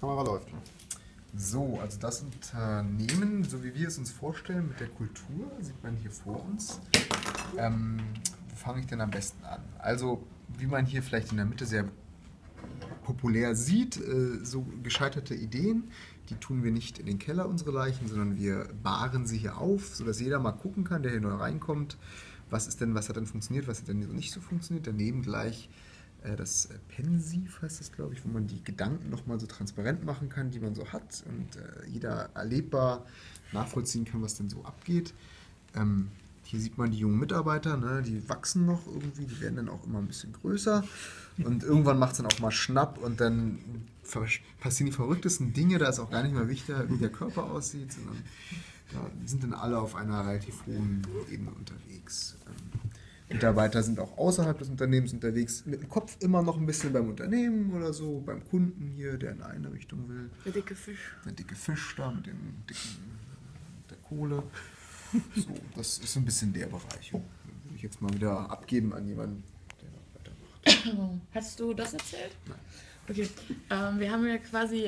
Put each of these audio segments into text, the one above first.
Kamera läuft. So, also das Unternehmen, so wie wir es uns vorstellen, mit der Kultur, sieht man hier vor uns. Wo fange ich denn am besten an? Also, wie man hier vielleicht in der Mitte sehr populär sieht, so gescheiterte Ideen, die tun wir nicht in den Keller, unsere Leichen, sondern wir bahren sie hier auf, sodass jeder mal gucken kann, der hier neu reinkommt, was hat denn funktioniert, was hat denn so nicht so funktioniert. Daneben gleich das Pensiv heißt das, glaube ich, wo man die Gedanken nochmal so transparent machen kann, die man so hat und jeder erlebbar nachvollziehen kann, was denn so abgeht. Hier sieht man die jungen Mitarbeiter, ne, die wachsen noch irgendwie, die werden dann auch immer ein bisschen größer und irgendwann macht es dann auch mal Schnapp und dann passieren die verrücktesten Dinge, da ist auch gar nicht mehr wichtig, wie der Körper aussieht, sondern da sind dann alle auf einer relativ hohen Ebene unterwegs. Mitarbeiter sind auch außerhalb des Unternehmens unterwegs, mit dem Kopf immer noch ein bisschen beim Unternehmen oder so, beim Kunden hier, der in eine Richtung will. Der dicke Fisch. Der dicke Fisch da mit der Kohle. So, das ist so ein bisschen der Bereich. Würde ich jetzt mal wieder abgeben an jemanden, der noch weitermacht. Hast du das erzählt? Nein. Okay, wir haben ja quasi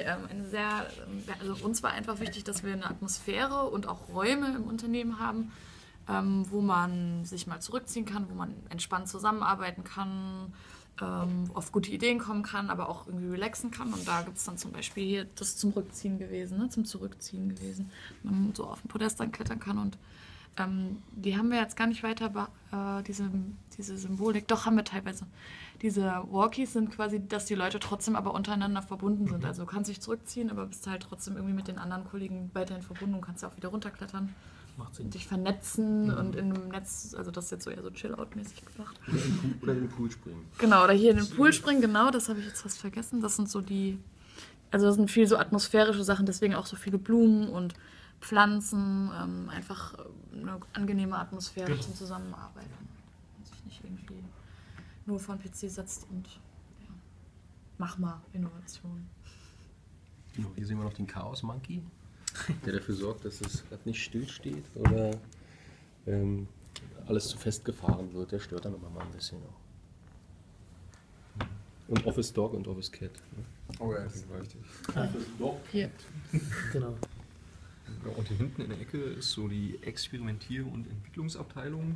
also uns war einfach wichtig, dass wir eine Atmosphäre und auch Räume im Unternehmen haben, wo man sich mal zurückziehen kann, wo man entspannt zusammenarbeiten kann, auf gute Ideen kommen kann, aber auch irgendwie relaxen kann. Und da gibt es dann zum Beispiel hier das zum Rückziehen gewesen, ne? Zum Zurückziehen gewesen. Man so auf den Podest dann klettern kann und die haben wir jetzt gar nicht weiter, diese Symbolik, doch haben wir teilweise. Diese Walkies sind quasi, dass die Leute trotzdem aber untereinander verbunden sind. Also du kannst dich zurückziehen, aber bist halt trotzdem irgendwie mit den anderen Kollegen weiterhin verbunden und kannst ja auch wieder runterklettern. Macht Sinn. Und dich vernetzen und in einem Netz, also das ist jetzt so eher so Chill-Out-mäßig gemacht. Oder in den Pool springen. Genau, oder hier in den Pool springen, genau, das habe ich jetzt fast vergessen. Das sind so also das sind viel so atmosphärische Sachen, deswegen auch so viele Blumen und Pflanzen, einfach eine angenehme Atmosphäre zum Zusammenarbeiten. Und sich nicht irgendwie nur vor den PC setzt und ja, mach mal Innovation. Genau, hier sehen wir noch den Chaos Monkey, der dafür sorgt, dass es gerade nicht stillsteht oder alles zu fest gefahren wird. Der stört dann immer mal ein bisschen auch. Und Office Dog und Office Cat. Ne? Oh ja, das ist wichtig. Hier. Genau. Ja, und hier hinten in der Ecke ist so die Experimentier- und Entwicklungsabteilung.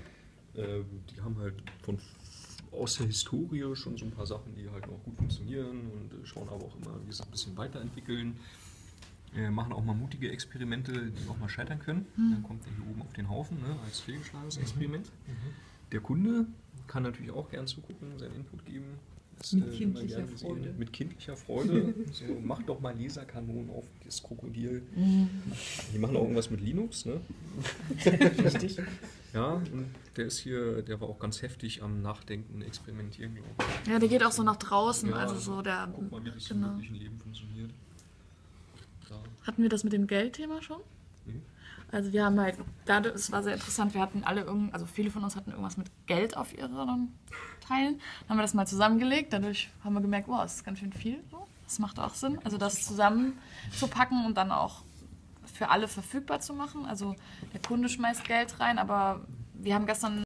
Die haben halt aus der Historie schon so ein paar Sachen, die halt noch gut funktionieren und schauen aber auch immer, wie sie es ein bisschen weiterentwickeln. Machen auch mal mutige Experimente, die auch mal scheitern können. Dann kommt er hier oben auf den Haufen, ne, als fehlgeschlagenes Experiment. Der Kunde kann natürlich auch gern zugucken, seinen Input geben. Mit kindlicher Freude. Mit kindlicher Freude. So, mach doch mal Laserkanonen auf das Krokodil. Die machen auch irgendwas mit Linux, ne? Richtig. Ja, und der war auch ganz heftig am Nachdenken, Experimentieren, glaube ich. Ja, der geht auch so nach draußen, Ja, also so der. Guck mal, wie das genau. im wirklichen Leben funktioniert. Da. Hatten wir das mit dem Geldthema schon? Mhm. Also wir haben halt, es war sehr interessant, wir hatten also viele von uns hatten irgendwas mit Geld auf ihren Teilen. Dann haben wir das mal zusammengelegt, dadurch haben wir gemerkt, wow, das ist ganz schön viel. So. Das macht auch Sinn, also das zusammenzupacken und dann auch für alle verfügbar zu machen. Also der Kunde schmeißt Geld rein, aber wir haben gestern